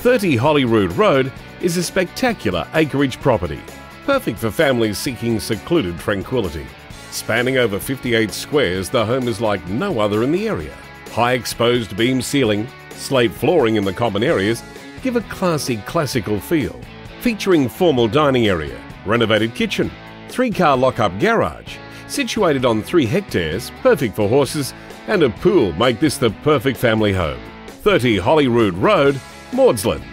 30 Holyrood Road is a spectacular acreage property, perfect for families seeking secluded tranquillity. Spanning over 58 squares, the home is like no other in the area. High exposed beam ceiling, slate flooring in the common areas give a classy classical feel. Featuring formal dining area, renovated kitchen, 3-car lock-up garage, situated on 3 hectares, perfect for horses, and a pool make this the perfect family home. 30 Holyrood Road, Maudsland.